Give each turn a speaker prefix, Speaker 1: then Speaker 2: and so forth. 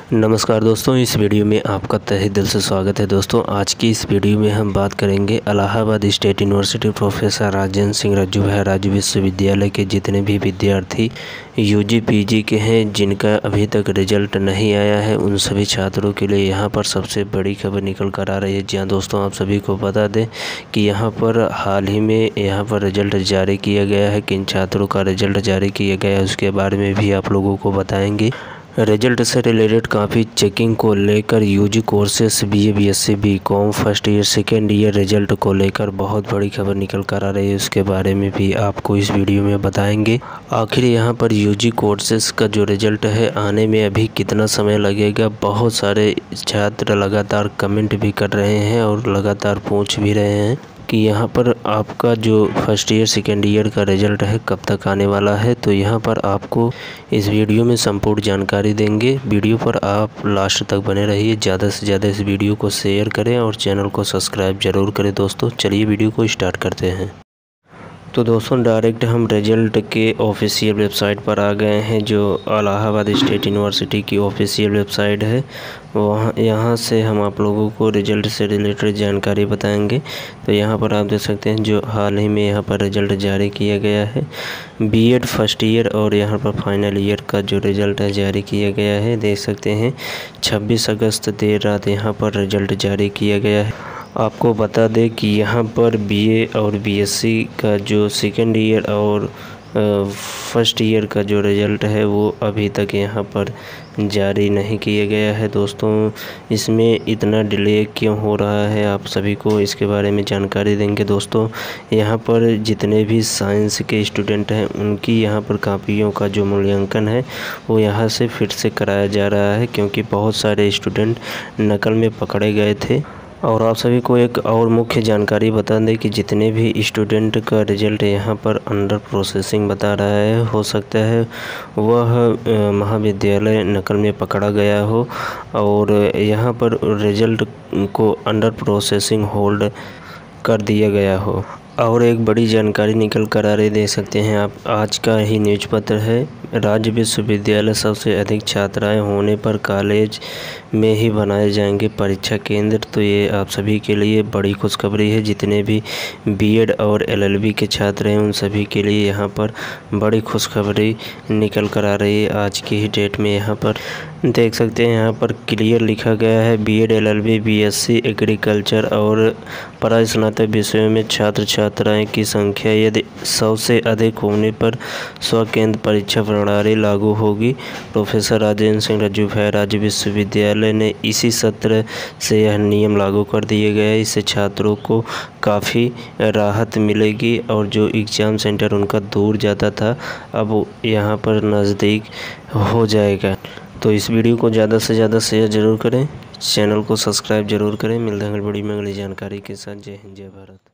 Speaker 1: नमस्कार दोस्तों, इस वीडियो में आपका तहे दिल से स्वागत है। दोस्तों, आज की इस वीडियो में हम बात करेंगे Allahabad state university professor Rajendra Singh Rajju Bhai Rajya विश्वविद्यालय के जितने भी विद्यार्थी यूजी पीजी के हैं जिनका अभी तक रिजल्ट नहीं आया है, उन सभी छात्रों के लिए यहाँ पर सबसे बड़ी खबर निकल कर आ रही है। जी हाँ दोस्तों, आप सभी को बता दें कि यहाँ पर हाल ही में यहाँ पर रिजल्ट जारी किया गया है। किन छात्रों का रिजल्ट जारी किया गया है उसके बारे में भी आप लोगों को बताएंगे। रिजल्ट से रिलेटेड काफ़ी चेकिंग को लेकर UG courses BA BSc BCom first year second year result को लेकर बहुत बड़ी खबर निकल कर आ रही है। उसके बारे में भी आपको इस वीडियो में बताएंगे। आखिर यहाँ पर यूजी कोर्सेस का जो रिजल्ट है आने में अभी कितना समय लगेगा। बहुत सारे छात्र लगातार कमेंट भी कर रहे हैं और लगातार पूछ भी रहे हैं कि यहाँ पर आपका जो फर्स्ट ईयर सेकेंड ईयर का रिज़ल्ट है कब तक आने वाला है। तो यहाँ पर आपको इस वीडियो में संपूर्ण जानकारी देंगे। वीडियो पर आप लास्ट तक बने रहिए। ज़्यादा से ज़्यादा इस वीडियो को शेयर करें और चैनल को सब्सक्राइब ज़रूर करें। दोस्तों चलिए वीडियो को स्टार्ट करते हैं। तो दोस्तों डायरेक्ट हम रिजल्ट के ऑफिशियल वेबसाइट पर आ गए हैं, जो इलाहाबाद स्टेट यूनिवर्सिटी की ऑफिशियल वेबसाइट है। यहाँ से हम आप लोगों को रिजल्ट से रिलेटेड जानकारी बताएंगे। तो यहाँ पर आप देख सकते हैं जो हाल ही में यहाँ पर रिजल्ट जारी किया गया है। बीएड फर्स्ट ईयर और यहाँ पर फाइनल ईयर का जो रिज़ल्ट है जारी किया गया है। देख सकते हैं 26 अगस्त देर रात यहाँ पर रिजल्ट जारी किया गया है। आपको बता दें कि यहाँ पर बीए और बीएससी का जो सेकेंड ईयर और फर्स्ट ईयर का जो रिज़ल्ट है वो अभी तक यहाँ पर जारी नहीं किया गया है। दोस्तों इसमें इतना डिले क्यों हो रहा है, आप सभी को इसके बारे में जानकारी देंगे। दोस्तों यहाँ पर जितने भी साइंस के स्टूडेंट हैं उनकी यहाँ पर कापियों का जो मूल्यांकन है वो यहाँ से फिर से कराया जा रहा है, क्योंकि बहुत सारे स्टूडेंट नकल में पकड़े गए थे। और आप सभी को एक और मुख्य जानकारी बता दें कि जितने भी स्टूडेंट का रिज़ल्ट यहाँ पर अंडर प्रोसेसिंग बता रहा है, हो सकता है वह महाविद्यालय नकल में पकड़ा गया हो और यहाँ पर रिज़ल्ट को अंडर प्रोसेसिंग होल्ड कर दिया गया हो। और एक बड़ी जानकारी निकल कर आ रही देख सकते हैं आप, आज का ही न्यूज़ पत्र है। राज्य विश्वविद्यालय सबसे अधिक छात्राएं होने पर कॉलेज में ही बनाए जाएंगे परीक्षा केंद्र। तो ये आप सभी के लिए बड़ी खुशखबरी है। जितने भी बीएड और एलएलबी के छात्र हैं उन सभी के लिए यहाँ पर बड़ी खुशखबरी निकल कर आ रही है आज की ही डेट में। यहाँ पर देख सकते हैं यहाँ पर क्लियर लिखा गया है, बीएड एलएलबी बीएससी एग्रीकल्चर और परास्नातक विषयों में छात्र छात्राएं की संख्या यदि 100 से अधिक होने पर स्वकेंद्र परीक्षा प्रणाली लागू होगी। प्रोफेसर राजेंद्र सिंह रज्जू भाई राज्य विश्वविद्यालय ने इसी सत्र से यह नियम लागू कर दिए गए। इससे छात्रों को काफ़ी राहत मिलेगी और जो एग्ज़ाम सेंटर उनका दूर जाता था अब यहाँ पर नज़दीक हो जाएगा। तो इस वीडियो को ज़्यादा से ज़्यादा शेयर ज़रूर करें, चैनल को सब्सक्राइब ज़रूर करें। मिलते हैं अगली वीडियो में अगली जानकारी के साथ। जय हिंद, जय भारत।